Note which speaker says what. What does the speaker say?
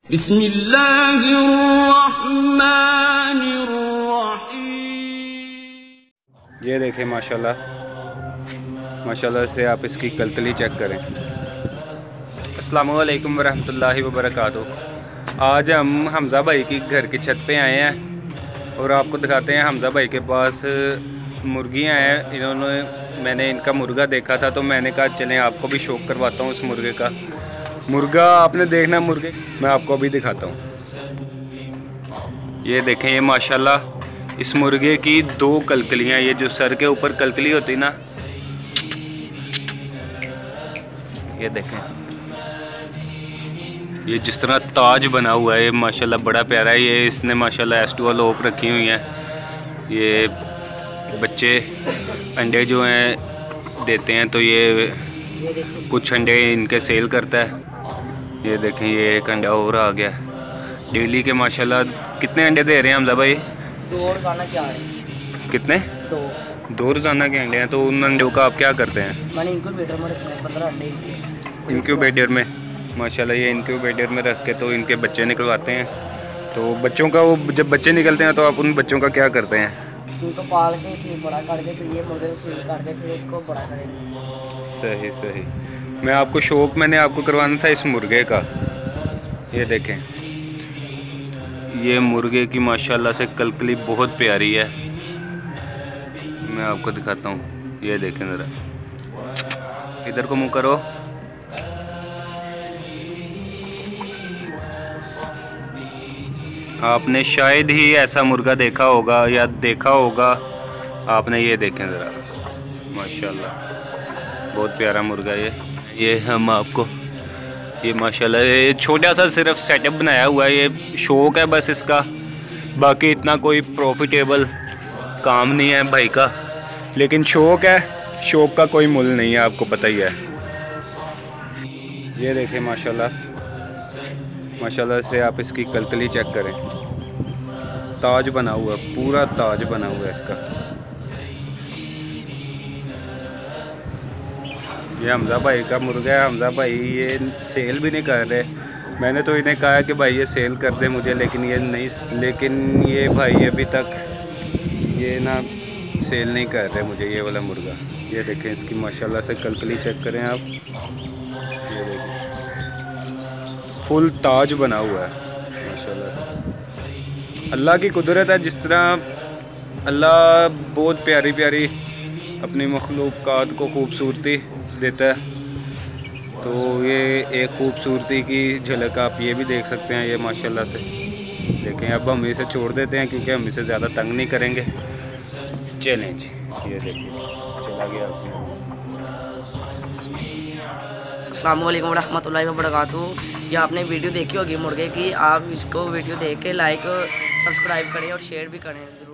Speaker 1: बिस्मिल्लाहिर्रहमानिर्रहीम। ये देखें माशाल्लाह से आप इसकी कलकली चेक करें। अस्सलामु अलैकुम वरहमतुल्लाहि वबरकातुहू। आज हम हमज़ा भाई की घर की छत पे आए हैं और आपको दिखाते हैं हमज़ा भाई के पास मुर्गियाँ हैं। मैंने इनका मुर्गा देखा था तो मैंने कहा चलें आपको भी शौक़ करवाता हूँ उस मुर्गे का। मुर्गा आपने देखना मुर्गे मैं आपको अभी दिखाता हूँ। ये देखें, ये माशाल्लाह इस मुर्गे की दो कलकलियाँ, ये जो सर के ऊपर कलकली होती ना, ये देखें, ये जिस तरह ताज बना हुआ है, ये माशाल्लाह बड़ा प्यारा है। ये इसने माशाल्लाह एस्टुअल ओप रखी हुई हैं। ये बच्चे अंडे जो हैं देते हैं तो ये कुछ अंडे इनके सेल करता है। ये देखें, ये एक अंडा और आ गया डेली के। माशाल्लाह कितने अंडे दे रहे हैं हमज़ा भाई?
Speaker 2: 2 रोज़ाना के आ रहे हैं।
Speaker 1: कितने? 2 रोज़ाना के अंडे हैं। तो उन अंडों का आप क्या करते हैं?
Speaker 2: मैंने इंक्यूबेटर में रखे हैं 15 अंडे इनके।
Speaker 1: इंक्यूबेटर में माशाल्लाह ये इंक्यूबेटर में रख के तो इनके बच्चे निकलवाते हैं। तो बच्चों का वो जब बच्चे निकलते हैं तो आप उन बच्चों का क्या करते हैं?
Speaker 2: उनको पाल के फिर बड़ा करके फिर ये मुर्गे को सील करके फिर उसको बड़ा करेंगे।
Speaker 1: सही। मैंने आपको करवाना था इस मुर्गे का। ये देखें, ये मुर्गे की माशाल्लाह से कलकली बहुत प्यारी है। मैं आपको दिखाता हूँ। ये देखें ज़रा, इधर को मुँह करो। आपने शायद ही ऐसा मुर्गा देखा होगा या देखा होगा आपने। ये देखें ज़रा, माशाल्लाह बहुत प्यारा मुर्गा ये हम आपको, ये माशाल्लाह ये छोटा सा सिर्फ सेटअप बनाया हुआ है। ये शौक़ है बस इसका, बाकी इतना कोई प्रॉफिटेबल काम नहीं है भाई का, लेकिन शौक़ है। शौक़ का कोई मुल नहीं है, आपको पता ही है। ये देखें माशाल्लाह से आप इसकी कलकली चेक करें। ताज बना हुआ, पूरा ताज बना हुआ है इसका। ये हमज़ा भाई का मुर्गा है। हमज़ा भाई ये सेल भी नहीं कर रहे। मैंने तो इन्हें कहा कि भाई ये सेल कर दे मुझे, लेकिन ये भाई अभी तक ये ना सेल नहीं कर रहे मुझे ये वाला मुर्गा। ये देखें इसकी माशाल्लाह से कलकली चेक करें आप। ये देखें फुल ताज बना हुआ है माशाल्लाह। अल्लाह की कुदरत है, जिस तरह अल्लाह बहुत प्यारी अपनी मखलूक़ात को खूबसूरती देता है, तो ये एक खूबसूरती की झलक आप ये भी देख सकते हैं। ये माशाल्लाह से देखें। अब हम इसे छोड़ देते हैं क्योंकि हम इसे ज़्यादा तंग नहीं करेंगे। चलें जी, ये देखिए चला गया।
Speaker 2: अस्सलामु अलैकुम रहमतुल्लाहि व बरकातुहू। ये आपने वीडियो देखी होगी मुर्गे की, आप इसको वीडियो देख के लाइक सब्सक्राइब करें और शेयर भी करें ज़रूर।